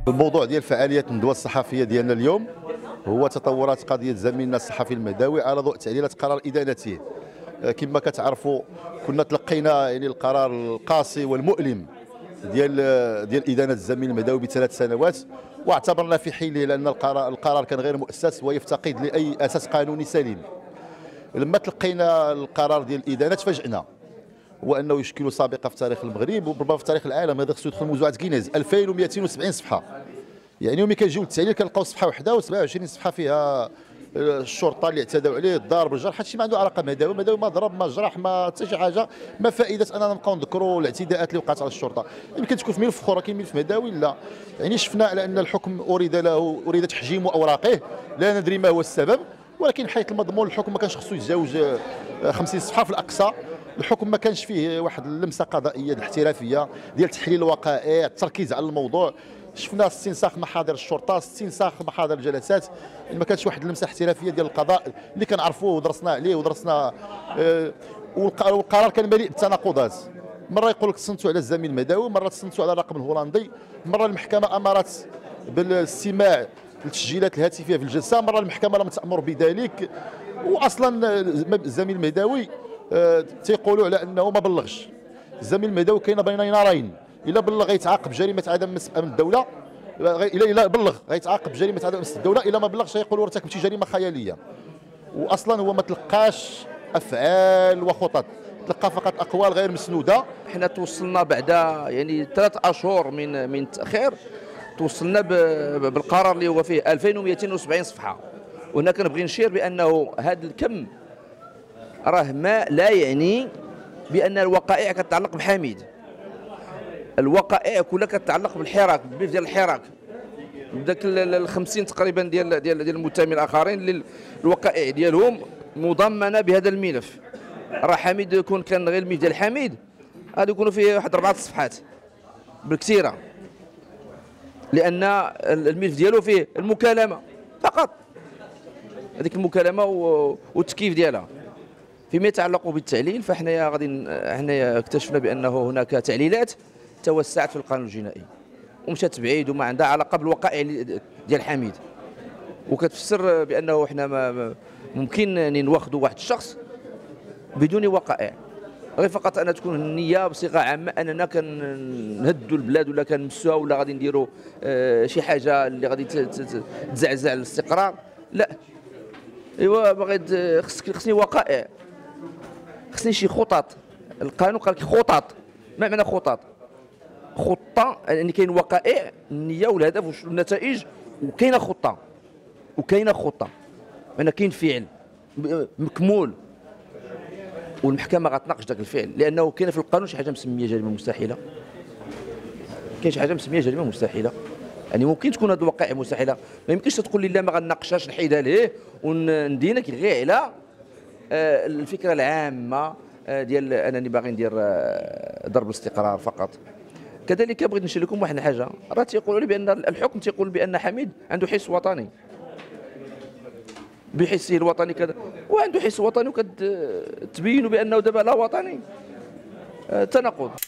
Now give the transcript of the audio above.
الموضوع ديال فعاليات الندوه الصحفيه ديالنا اليوم هو تطورات قضيه زميلنا الصحفي المهداوي على ضوء تعديلات قرار ادانته. كما كتعرفوا كنا تلقينا يعني القرار القاسي والمؤلم ديال ادانه الزميل المهداوي بثلاث سنوات، واعتبرنا في حينه لان القرار كان غير مؤسس ويفتقد لاي اساس قانوني سليم. لما تلقينا القرار ديال الادانه تفاجئنا، هو انه يشكل سابقه في تاريخ المغرب وربما في تاريخ العالم. هذا خصو يدخل موسوعه كينيز. 2270 صفحه، يعني يوم كنجيو للتحليل كنلقاو صفحه وحده و27 صفحه فيها الشرطه اللي اعتدوا عليه، الضرب، الجرح. هادشي ما عنده علاقه بمهداوي. مهداوي ما ضرب ما جرح ما حتى شي حاجه. ما فائده اننا نبقاو نذكروا الاعتداءات اللي وقعت على الشرطه؟ يمكن تكون في ملف اخر، كاين ملف مهداوي لا. يعني شفنا على ان الحكم اريد تحجيم اوراقه، لا ندري ما هو السبب، ولكن حيث المضمون الحكم ما كانش خصو يتجاوز 50 صفحه في الاقصى. الحكم ما كانش فيه واحد اللمسه قضائيه الاحترافيه ديال تحليل الوقائع، التركيز على الموضوع. شفنا استنساخ محاضر الشرطه، استنساخ محاضر الجلسات، ما كانش واحد اللمسه احترافيه ديال القضاء اللي كنعرفوه ودرسنا عليه ودرسنا. والقرار كان مليء بالتناقضات. مره يقول لك تصنتوا على الزميل المهداوي، مره تصنتوا على الرقم الهولندي، مره المحكمه امرت بالاستماع للتسجيلات الهاتفيه في الجلسه، مره المحكمه لم تامر بذلك. واصلا الزميل المهداوي تيقولوا على انه ما بلغش. الزميل المهداوي كاين بين نارين، الا بلغ غيتعاقب بجريمه عدم مسؤوليه امن الدوله، الا بلغ غيتعاقب بجريمه عدم مسؤوليه الدوله، الا ما بلغش غيقولوا ارتكب شي جريمه خياليه. واصلا هو ما تلقاش افعال وخطط، تلقى فقط اقوال غير مسنوده. احنا توصلنا بعد يعني 3 اشهر من التاخير، توصلنا بالقرار اللي هو فيه 2270 صفحه. وهنا كنبغي نشير بانه هذا الكم راه ما لا يعني بان الوقائع كتتعلق بحميد. الوقائع كلها كتتعلق بالحراك، بالملف ديال الحراك، بداك ال 50 تقريبا ديال المتهمين الاخرين اللي الوقائع ديالهم مضمنه بهذا الملف. راه حميد يكون كان غير الملف ديال حميد غادي يكونوا فيه واحد 4 صفحات بالكثيره، لان الملف ديالو فيه المكالمه فقط، هذيك المكالمه والتكييف ديالها. فيما يتعلق بالتعليل فاحنا حنايا اكتشفنا بانه هناك تعليلات توسعت في القانون الجنائي ومشات بعيد وما عندها علاقه بالوقائع ديال حميد، وكتفسر بانه احنا ممكن نواخذوا واحد الشخص بدون وقائع، غير فقط ان تكون النيه بصيغه عامه اننا كنهدوا البلاد ولا كنمسوها ولا غادي نديروا شي حاجه اللي غادي تزعزع الاستقرار. لا، ايوا باغي خصني وقائع، خصني شي خطط. القانون قال لك خطط. ما معنى خطط؟ خطه يعني كاين وقائع، النيه والهدف والنتائج، وكاينه خطه، معنى كاين فعل مكمول، والمحكمه غتناقش ذاك الفعل، لانه كاينه في القانون شي حاجه مسميه جريمه مستحيله. كاين شي حاجه مسميه جريمه مستحيله، يعني ممكن تكون هذه الوقائع مستحيله، ما يمكنش تقول لي لا ما غنناقشهاش نحيدها ليه وندينك غير على الفكره العامه ديال انني باغي ندير ضرب الاستقرار فقط. كذلك بغيت نشير لكم واحد الحاجه، راه تيقولوا لي بان الحكم تيقول بان حميد عنده حس وطني، بحسه الوطني كذا، وعنده حس وطني وكتبينوا بانه دابا لا وطني. تناقض.